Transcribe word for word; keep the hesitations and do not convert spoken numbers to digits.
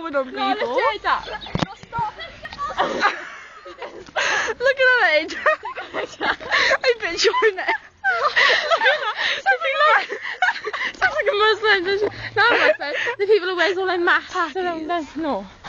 going on, people? No, let's do that. Look at that age. I bet you're next. Sounds like a Muslim. No, I'm Muslim. The people who wears all their masks. No.